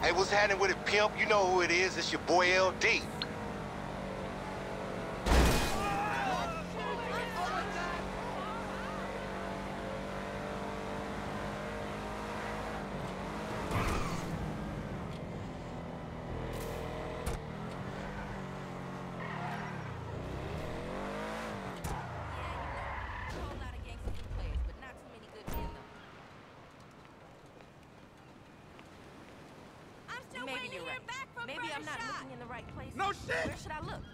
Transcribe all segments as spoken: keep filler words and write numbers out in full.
Hey, what's happening with it, pimp? You know who it is. It's your boy L D. Maybe you're right. Maybe I'm not looking in the right place. No shit! Where should I look?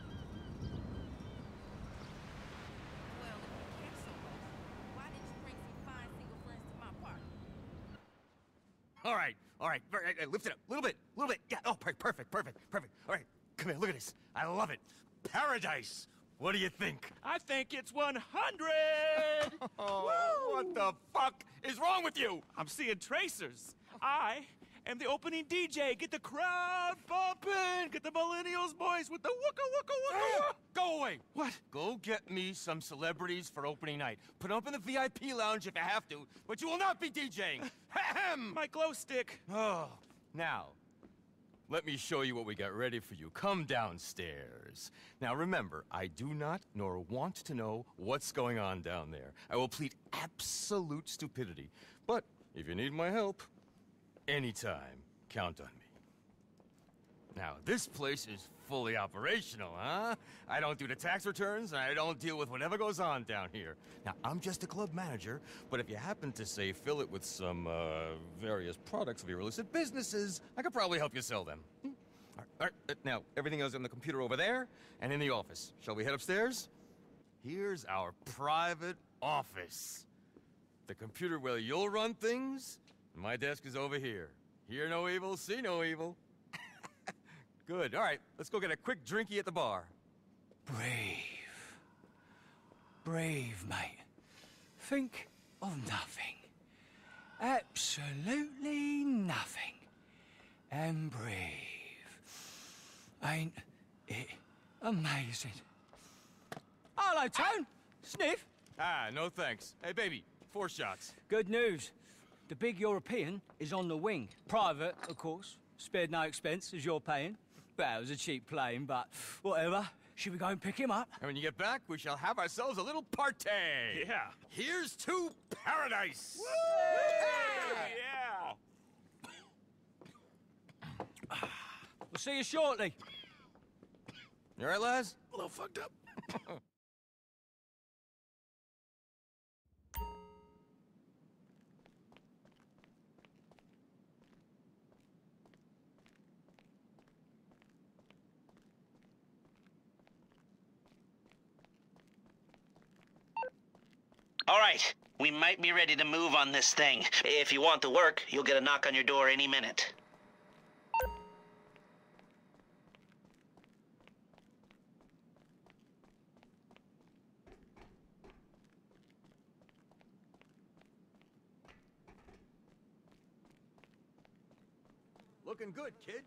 Well, if you care so much, why didn't you bring some fine single friends to my party? All right, all right, all right, lift it up, a little bit, a little bit. Yeah, oh, per- perfect, perfect, perfect. All right, come here, look at this. I love it. Paradise. What do you think? I think it's one hundred! Oh, what the fuck is wrong with you? I'm seeing tracers. I am the opening D J. Get the crowd bumping. Get the millennials boys with the wooka wooka wooka wooka. Go away. What? Go get me some celebrities for opening night. Put them up in the V I P lounge if you have to, but you will not be DJing. Ahem. My glow stick. Oh, now, let me show you what we got ready for you. Come downstairs. Now remember, I do not nor want to know what's going on down there. I will plead absolute stupidity. But if you need my help, anytime, count on me. Now, this place is fully operational, huh? I don't do the tax returns, and I don't deal with whatever goes on down here. Now, I'm just a club manager, but if you happen to, say, fill it with some, uh, various products of your illicit businesses, I could probably help you sell them. Hmm? All right, all right, uh, now, everything else on the computer over there, and in the office. Shall we head upstairs? Here's our private office. The computer where you'll run things, my desk is over here. Hear no evil, see no evil. Good. All right, let's go get a quick drinky at the bar. Brave. Brave, mate. Think of nothing. Absolutely nothing. And brave. Ain't it amazing? Hello, Tone. Sniff. Ah, no thanks. Hey, baby, four shots. Good news. The big European is on the wing. Private, of course. Spared no expense, as you're paying. Well, it was a cheap plane, but whatever. Should we go and pick him up? And when you get back, we shall have ourselves a little party. Yeah. Here's to paradise. Woo! Yeah. We'll see you shortly. You all right, Laz? A little fucked up. All right, we might be ready to move on this thing. If you want the work, you'll get a knock on your door any minute. Looking good, kid.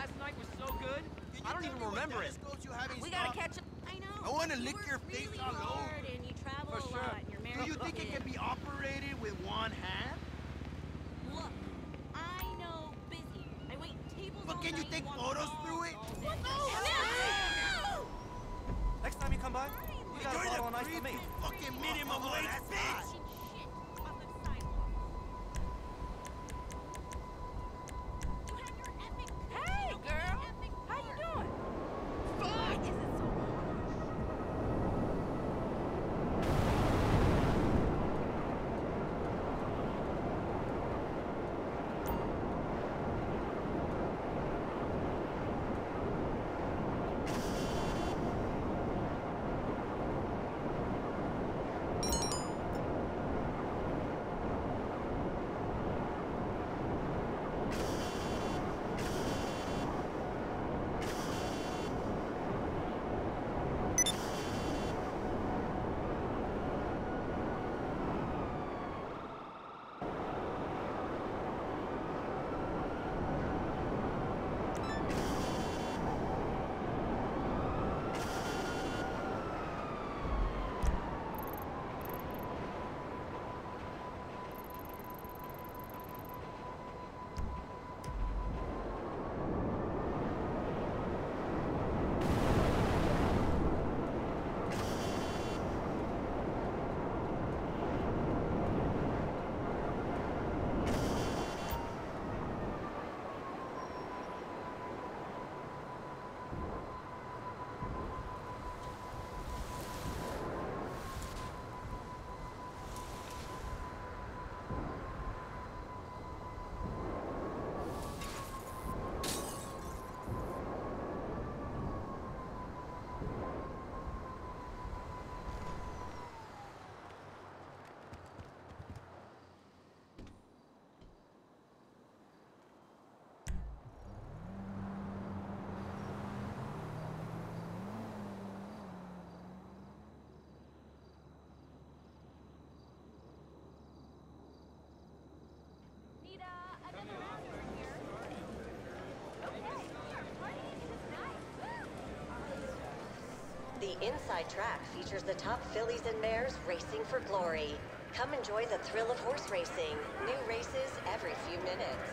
last night was so good. I don't even remember it. We gotta catch up. I know. I wanna You lick work your face really all hard over. and you travel For a sure. lot and you're married. Do you think to it can be operated with one hand? Look, I know busy. I wait tables But all can you night, take walk photos malls through it? all day. What the No! Next time you come by, you got a You're bottle the of ice for me. creepy fucking minimum wage bitch! Shit off the sidewalk. You have your epic Hey, you girl. have your epic How you part. doing? Why is it so hard? Need uh, another round over here. Okay, partying is nice. The inside track features the top fillies and mares racing for glory. Come enjoy the thrill of horse racing. New races every few minutes.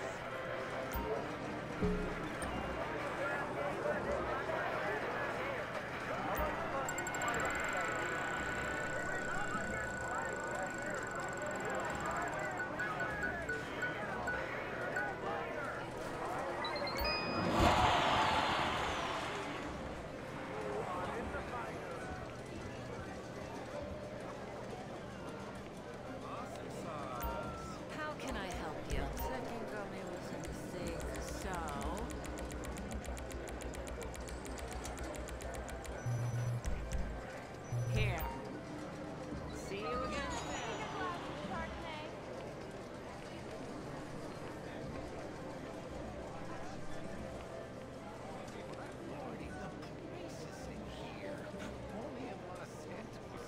How can I help you? Second girl me was in the six, so... Here. See you again. Lordy, the places in here. Only in Los Santos.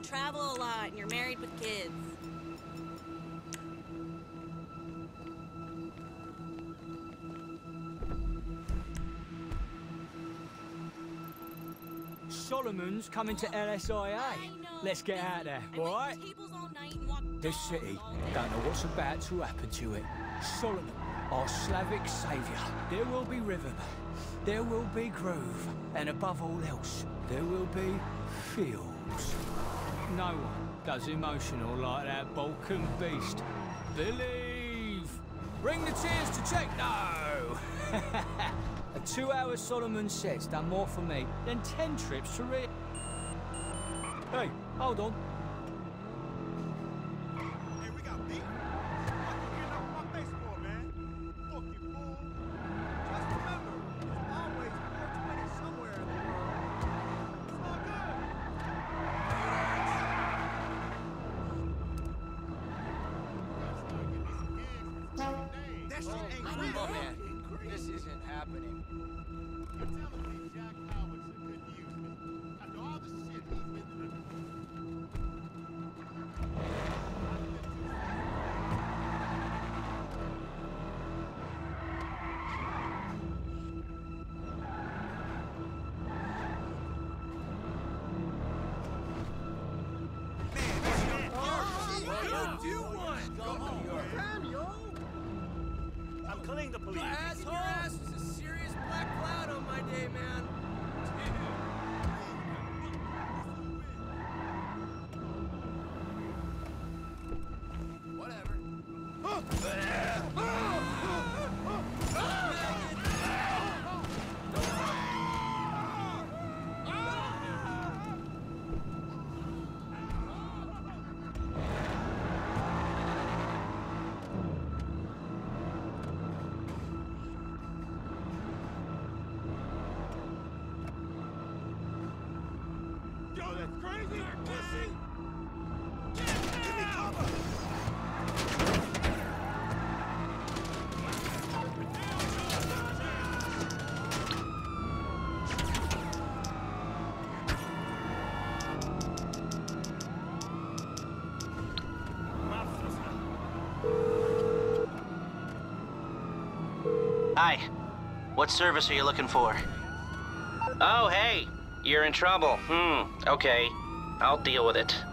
travel a lot and you're married with kids. Solomon's coming to L S I A. Let's get out there, all right? This city don't know what's about to happen to it. Solomon, our Slavic saviour. There will be rhythm, there will be groove, and above all else, there will be feels. No one does emotional like that Balkan beast. Believe! Bring the tears to techno! A two-hour Solomon set's done more for me than ten trips to Rio. Hey, hold on. Hey, we got beat. What you getting up my face for, man? Fuck you, fool. Just remember, there's always four twenty somewhere in the world. It's all good. That shit ain't real. Come on, man. This isn't happening. You're telling me Jack Howard couldn't use me after all the shit he's been through. I'm calling the police. Asshole! Your ass is a serious black cloud on my day, man. Whatever. Yo, that's crazy! Pussy! Give me cover! Hi. What service are you looking for? Oh, hey. You're in trouble. Hmm. Okay. I'll deal with it.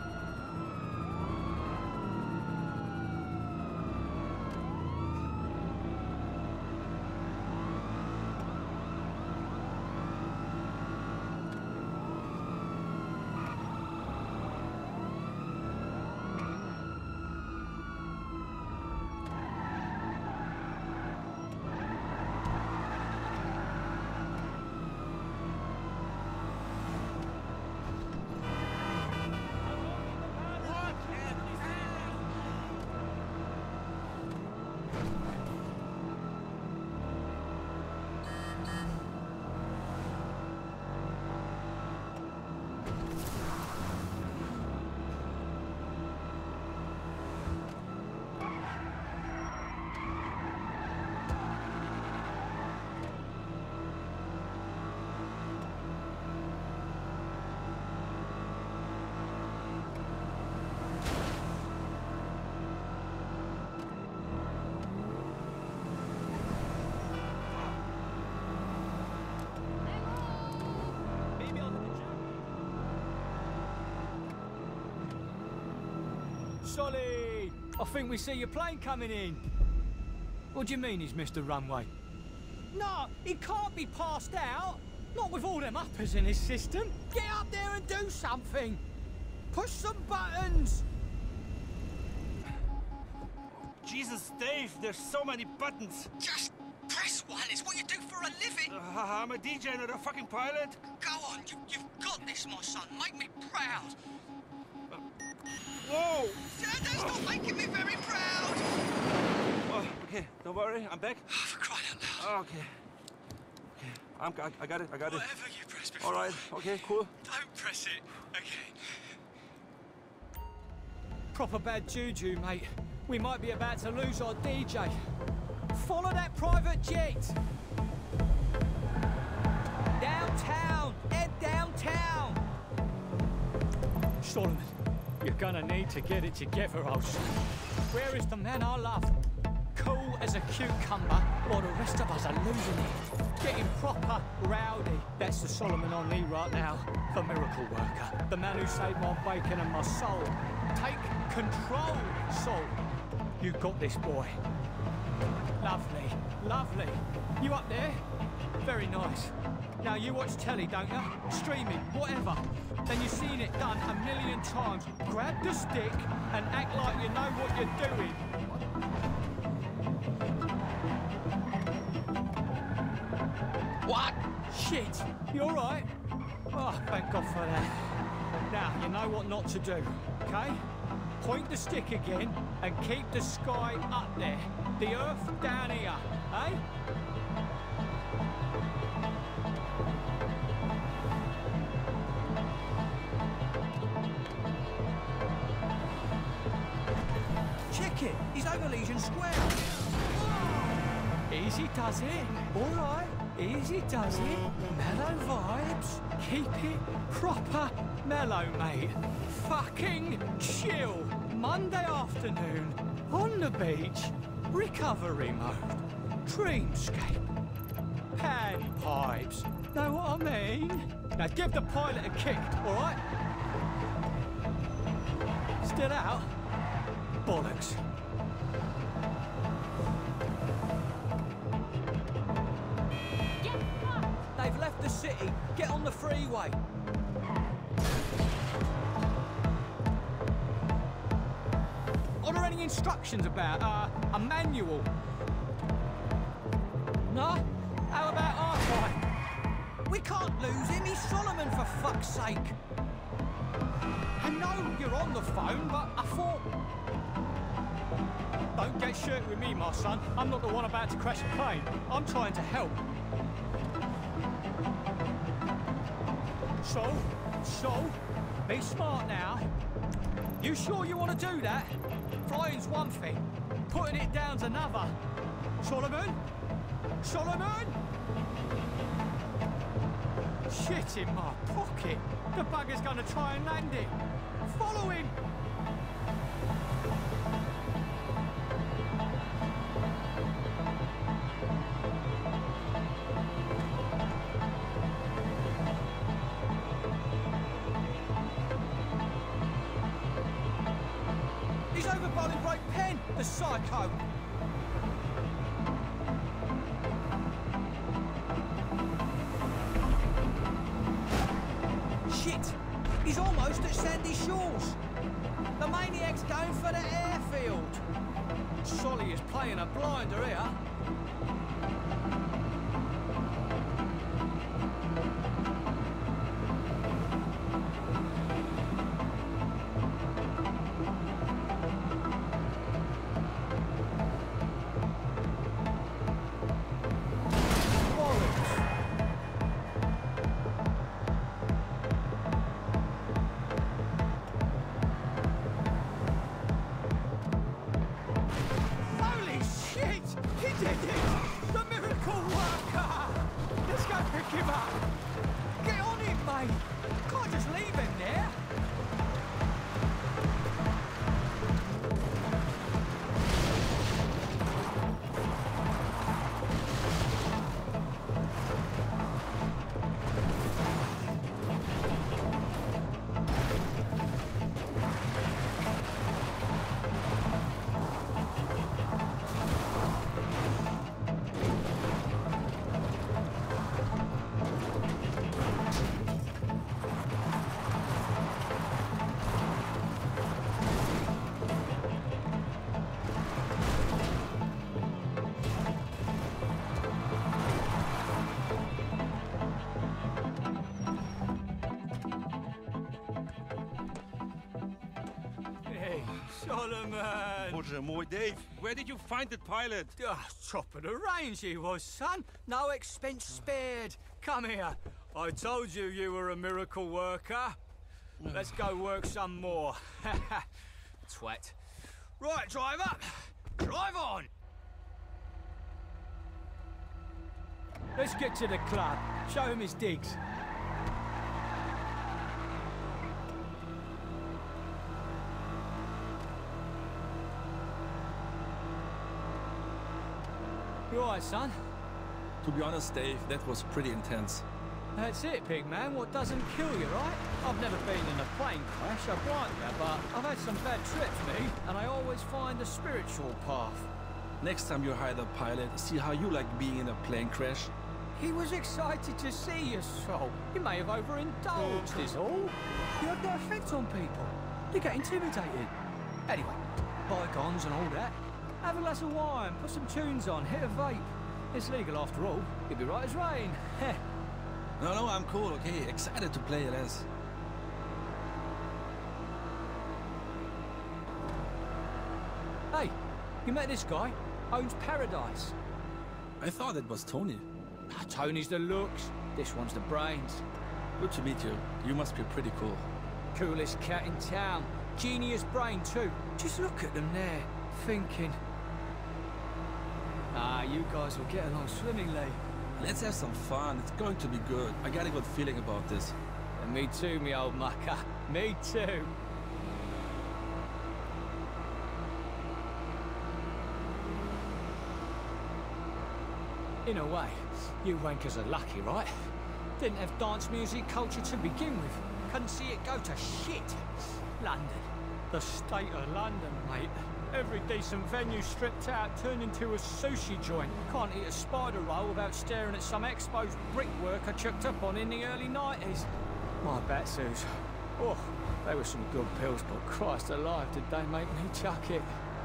Solly! I think we see your plane coming in. What do you mean he's missed the runway? No, he can't be passed out. Not with all them uppers in his system. Get up there and do something. Push some buttons. Jesus, Dave, there's so many buttons. Just press one. It's what you do for a living. Uh, I'm a D J, not a fucking pilot. Go on. You, you've got this, my son. Make me proud. Uh, whoa! That's not making me very proud. Oh, okay, don't worry. I'm back. Oh, for crying out loud. Oh, okay. Okay, I'm, I, I got it. I got Whatever it. Whatever you press before. All right. Okay, cool. Don't press it. Okay. Proper bad juju, mate. We might be about to lose our D J. Follow that private jet. Downtown. Head downtown. Solomon, You're gonna need to get it together, old son. Where is the man I love? Cool as a cucumber, while the rest of us are losing it. Getting proper rowdy. That's the Solomon I need right now. The miracle worker. The man who saved my bacon and my soul. Take control, soul. You got this, boy. Lovely, lovely. You up there? Very nice. Now you watch telly, don't you? Streaming, whatever. Then you've seen it done a million times. Grab the stick and act like you know what you're doing. What? Shit, you all right? Oh, thank God for that. Now, you know what not to do, okay? Point the stick again and keep the sky up there. The earth down here, eh? Check it. He's over Legion Square. Easy does it. All right. Easy does it. Mellow vibes. Keep it proper mellow, mate. Fucking chill. Monday afternoon. On the beach. Recovery mode. Dreamscape. Panpipes. Know what I mean? Now give the pilot a kick, all right? Still out? Bollocks. They've left the city. Get on the freeway. Are there any instructions about uh, a manual? No? How about our guy? We can't lose him. He's Solomon, for fuck's sake. I know you're on the phone, but I thought... Don't get shirty with me, my son. I'm not the one about to crash a plane. I'm trying to help. So, so, be smart now. You sure you want to do that? Flying's one thing, putting it down's another. Solomon? Solomon? Shit in my pocket. The bugger's gonna try and land it. Follow him! He's over Bolingbroke Pen, the psycho. Shit! He's almost at Sandy Shores. The maniac's going for the airfield. Solly is playing a blinder here. Solomon! Bоже мой, Dave, where did you find that pilot? Ah, top of the range he was, son. No expense spared. Come here. I told you you were a miracle worker. Let's go work some more. Twat. Right, driver. Drive on. Let's get to the club. Show him his digs. right, son? To be honest, Dave, that was pretty intense. That's it, big man. What doesn't kill you, right? I've never been in a plane crash, I grant you, but I've had some bad trips, me, and I always find the spiritual path. Next time you hire the pilot, see how you like being in a plane crash. He was excited to see you, so you may have overindulged, is all. You have no effect on people. You get intimidated. Anyway, bygones and all that. Have a glass of wine, put some tunes on, hit a vape. It's legal after all. You'll be right as rain. No, no, I'm cool, okay? Excited to play L S. Hey, you met this guy? Owns Paradise. I thought it was Tony. Ah, Tony's the looks. This one's the brains. Good to meet you. You must be pretty cool. Coolest cat in town. Genius brain, too. Just look at them there, thinking. Ah, you guys will get along swimmingly. Let's have some fun. It's going to be good. I got a good feeling about this. And me too, me old mucker. Me too. In a way, you wankers are lucky, right? Didn't have dance music culture to begin with. Couldn't see it go to shit. London. The state of London, mate. Every decent venue stripped out, turned into a sushi joint. Can't eat a spider roll without staring at some exposed brickwork I chucked up on in the early nineties. My Batsus. Oh, they were some good pills, but Christ alive, did they make me chuck it.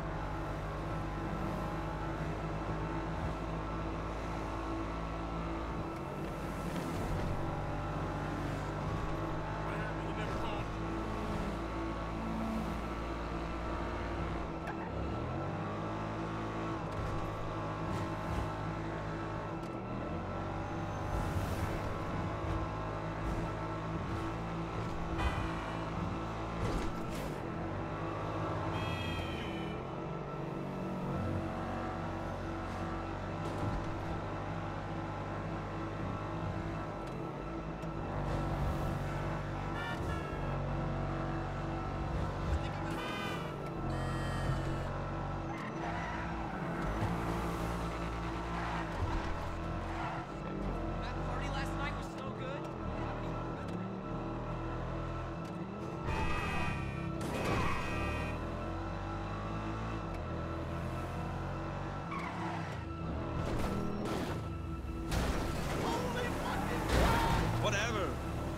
Whatever.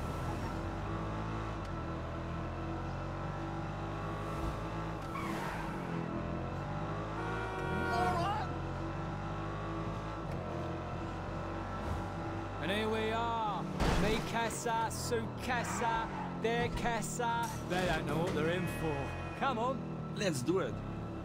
And here we are. Me casa, su casa, their casa. They don't know what they're in for. Come on. Let's do it.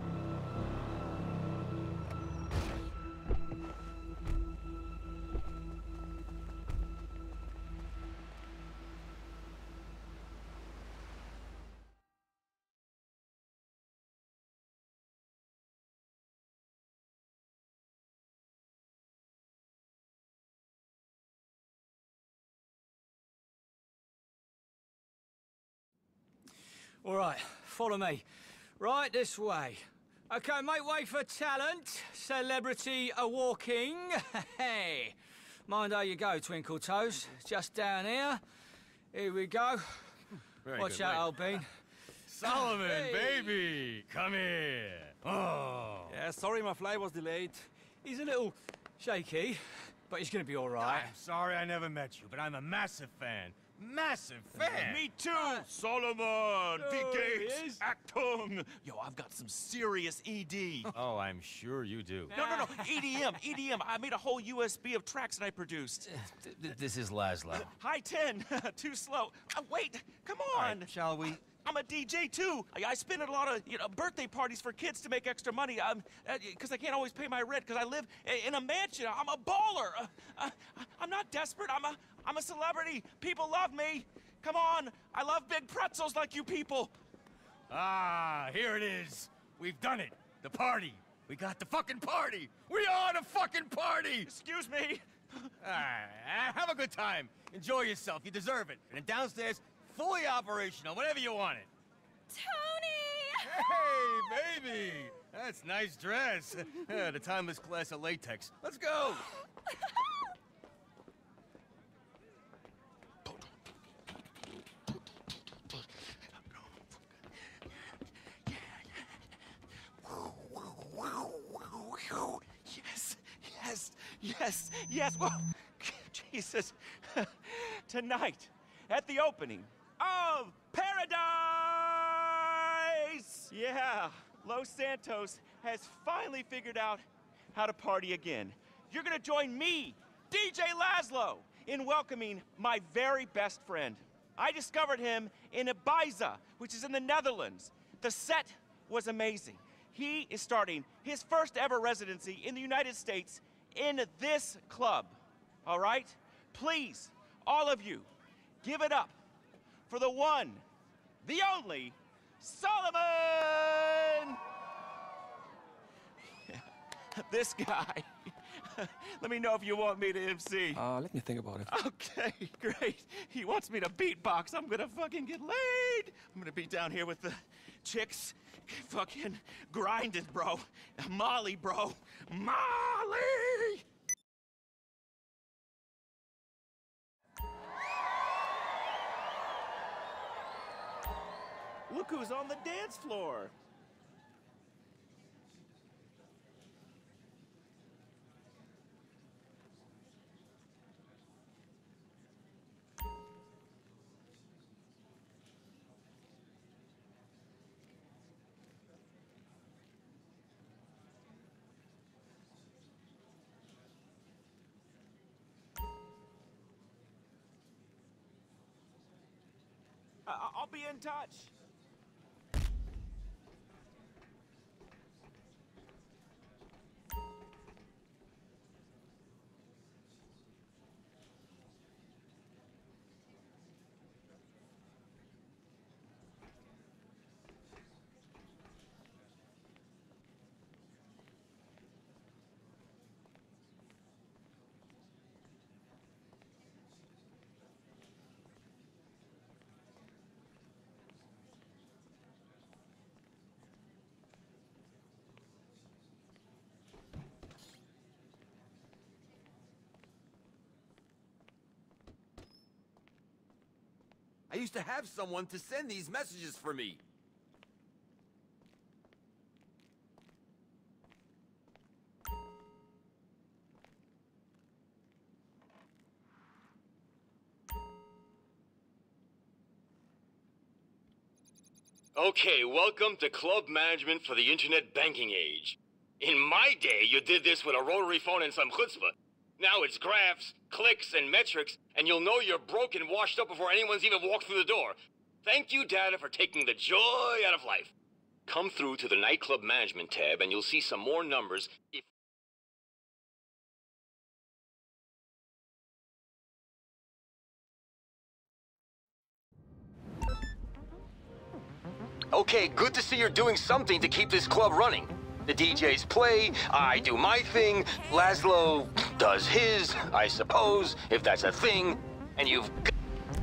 All right, follow me. Right this way. Okay, make way for talent. Celebrity a-walking. Hey. Mind how you go, Twinkle Toes. Just down here. Here we go. Very Watch good, out, mate. old bean. Solomon, Hey. baby, come here. Oh. Yeah, sorry my flight was delayed. He's a little shaky, but he's gonna be all right. I'm sorry I never met you, but I'm a massive fan. Massive fan. Me too, Solomon. Oh, Wie he geht's? is. Achtung. Yo, I've got some serious E D. Oh, I'm sure you do. No, no, no. E D M, E D M. I made a whole U S B of tracks that I produced. Th- th- This is Laszlo. High ten. Too slow. Uh, wait. Come on. Right, shall we? I'm a D J too. I, I spin at a lot of you know birthday parties for kids to make extra money. Um, because I can't always pay my rent because I live i- in a mansion. I'm a baller. Uh, uh, I'm not desperate. I'm a I'm a celebrity. People love me. Come on. I love big pretzels like you people. Ah, here it is. We've done it. The party. We got the fucking party. We are the fucking party. Excuse me. All right, have a good time. Enjoy yourself. You deserve it. And downstairs, fully operational, whenever you want it. Tony! Hey, baby. That's nice dress. Uh, the timeless class of latex. Let's go! Yes, yes, yes, yes. Whoa. Jesus. Tonight, at the opening of Paradise! Yeah, Los Santos has finally figured out how to party again. You're gonna join me, D J Laszlo, in welcoming my very best friend. I discovered him in Ibiza, which is in the Netherlands. The set was amazing. He is starting his first ever residency in the United States in this club, all right? Please, all of you, give it up for the one, the only, Solomon! This guy. Let me know if you want me to M C. Uh, let me think about it. Okay, great. He wants me to beatbox. I'm gonna fucking get laid. I'm gonna be down here with the chicks. Fucking grind it, bro. Molly, bro. Molly! Look who's on the dance floor. I- I'll be in touch. I used to have someone to send these messages for me. Okay, welcome to club management for the internet banking age. In my day, you did this with a rotary phone and some chutzpah. Now it's graphs, clicks, and metrics, and you'll know you're broke and washed up before anyone's even walked through the door. Thank you, data, for taking the joy out of life. Come through to the nightclub management tab, and you'll see some more numbers. If Okay, good to see you're doing something to keep this club running. The D Js play, I do my thing, Laszlo does his, I suppose, if that's a thing, and you've got...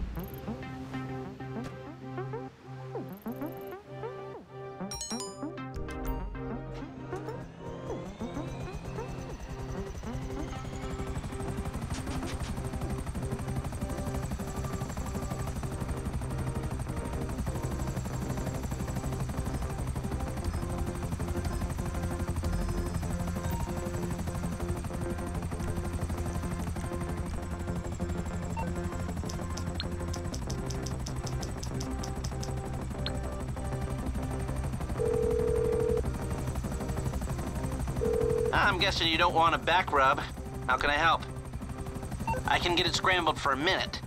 I'm guessing you don't want a back rub. How can I help? I can get it scrambled for a minute.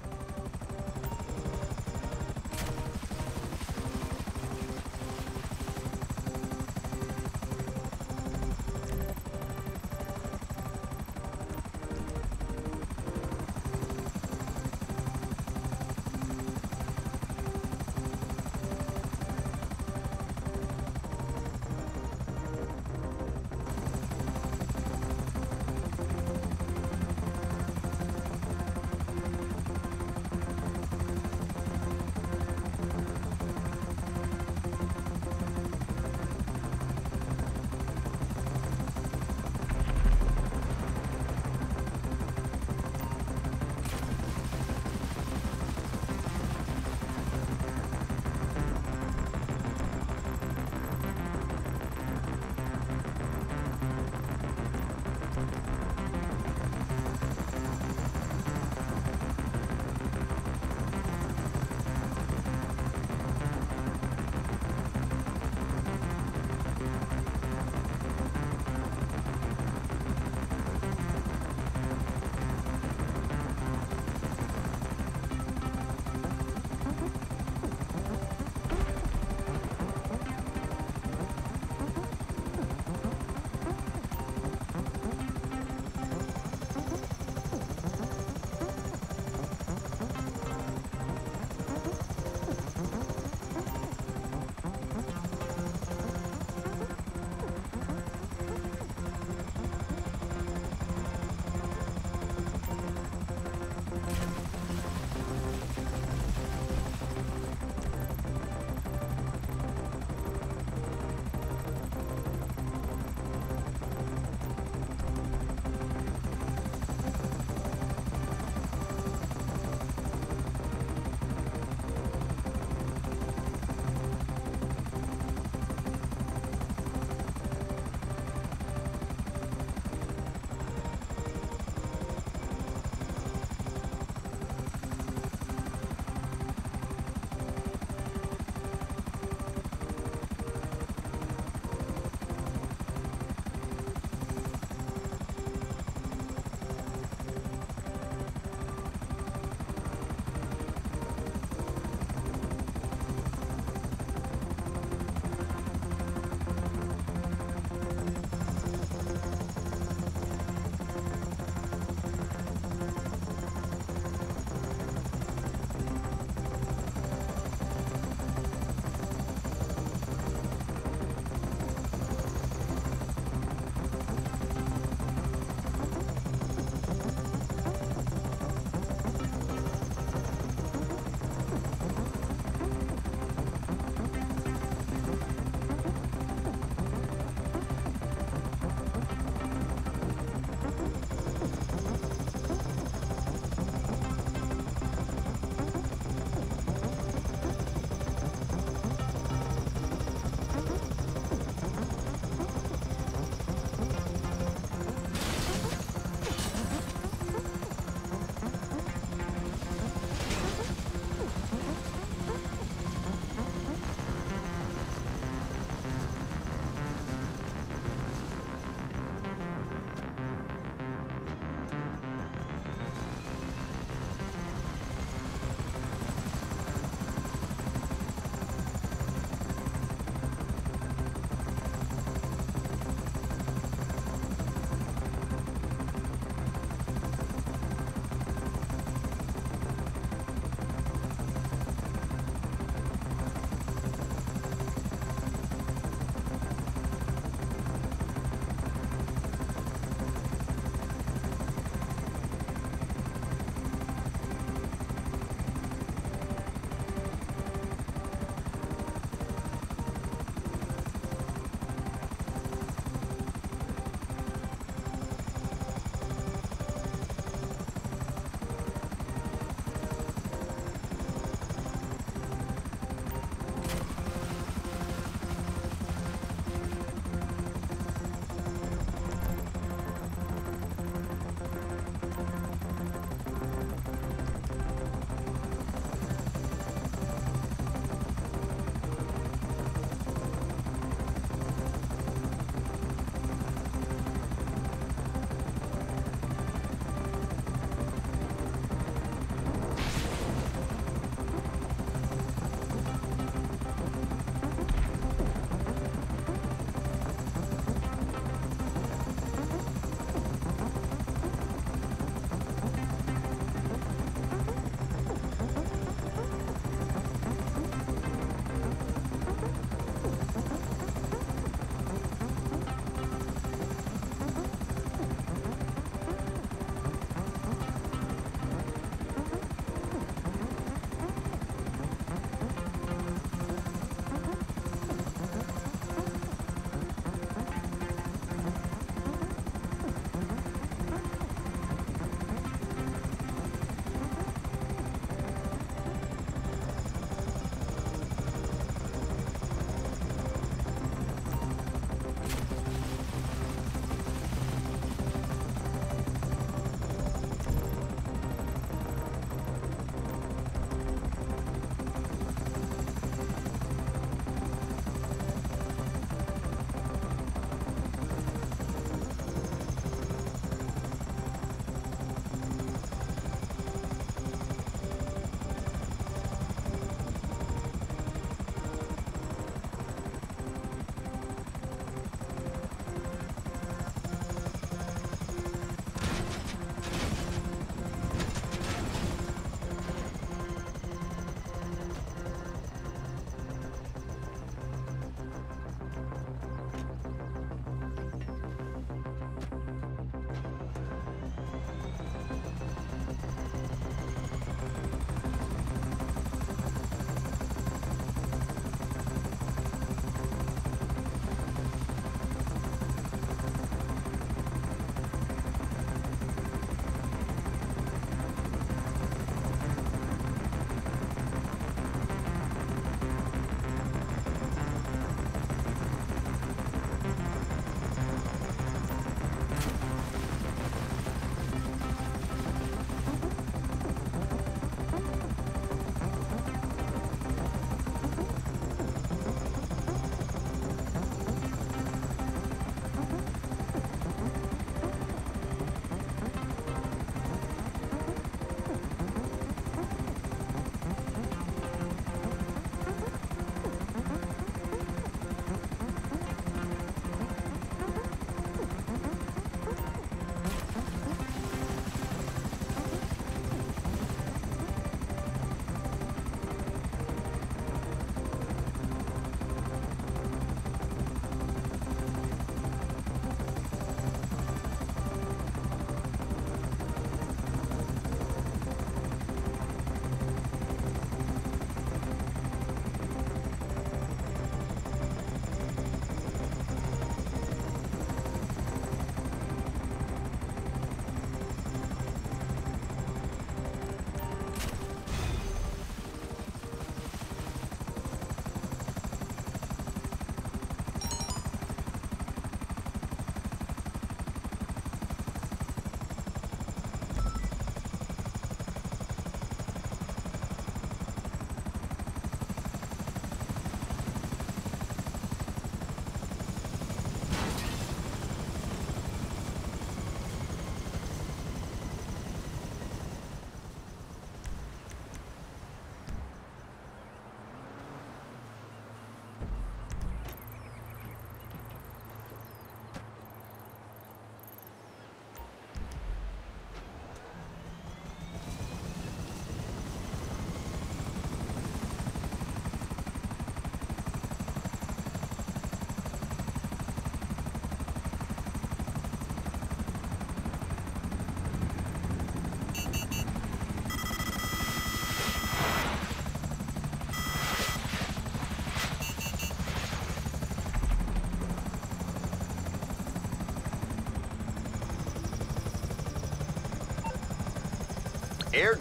Air...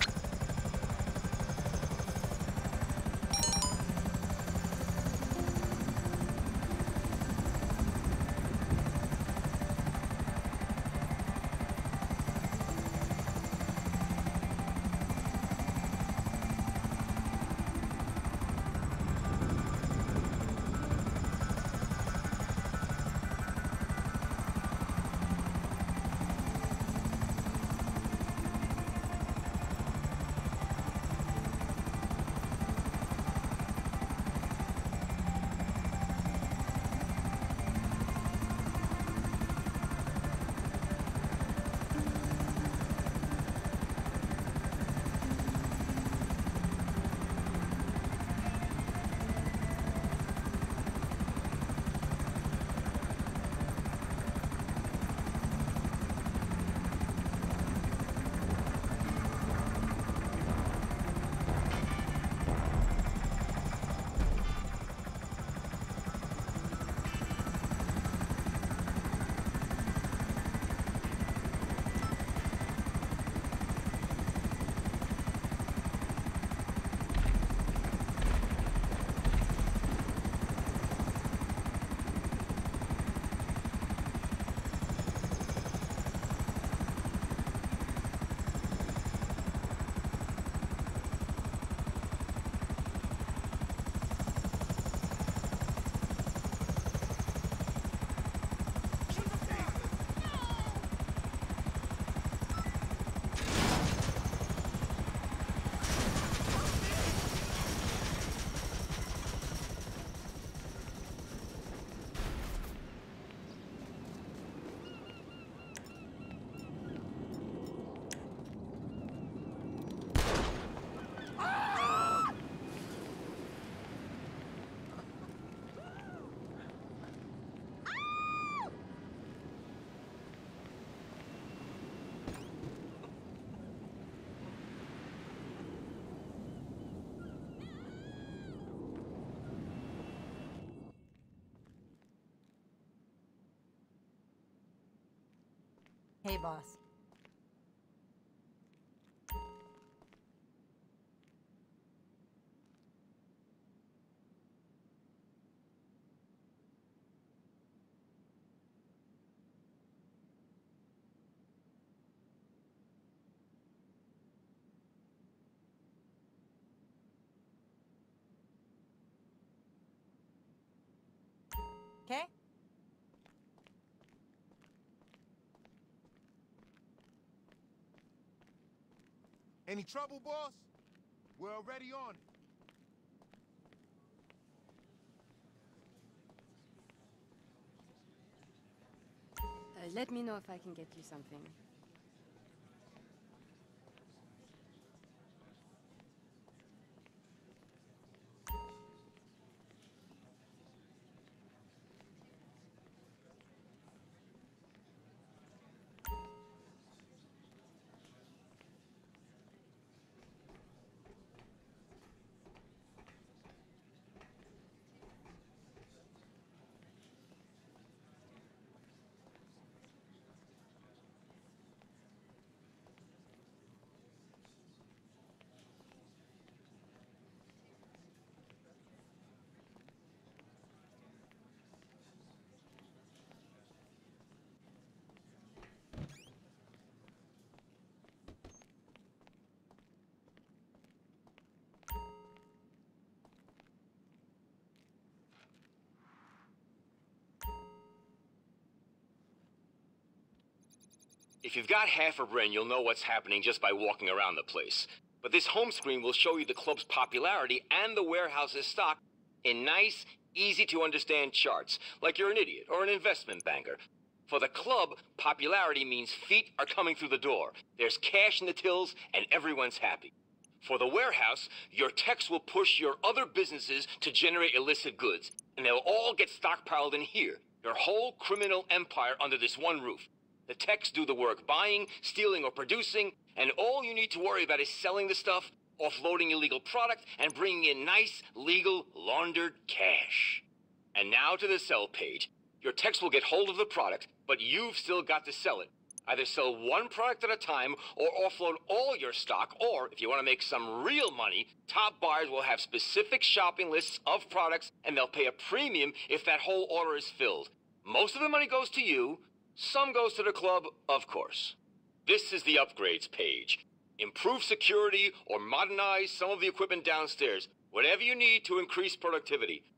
Hey, boss. Okay? Any trouble, boss? We're already on it. Uh, let me know if I can get you something. If you've got half a brain, you'll know what's happening just by walking around the place. But this home screen will show you the club's popularity and the warehouse's stock in nice, easy-to-understand charts, like you're an idiot or an investment banker. For the club, popularity means feet are coming through the door. There's cash in the tills, and everyone's happy. For the warehouse, your techs will push your other businesses to generate illicit goods, and they'll all get stockpiled in here. Your whole criminal empire under this one roof. The techs do the work buying, stealing, or producing, and all you need to worry about is selling the stuff, offloading illegal product, and bringing in nice, legal, laundered cash. And now to the sell page. Your techs will get hold of the product, but you've still got to sell it. Either sell one product at a time or offload all your stock, or if you want to make some real money, top buyers will have specific shopping lists of products and they'll pay a premium if that whole order is filled. Most of the money goes to you, some goes to the club, of course. This is the upgrades page. Improve security or modernize some of the equipment downstairs. Whatever you need to increase productivity.